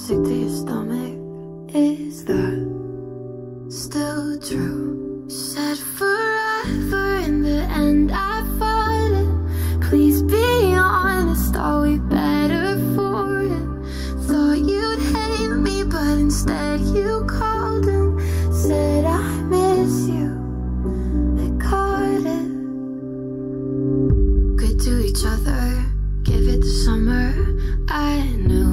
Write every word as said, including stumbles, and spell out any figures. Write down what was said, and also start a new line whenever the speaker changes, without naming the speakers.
sick to your stomach. Is that still true? You said forever, in the end I've fallen. Please be honest, are we better for it? Thought you'd hate me, but instead you called and said I miss you. I caught it. Good to each other, give it the summer. I knew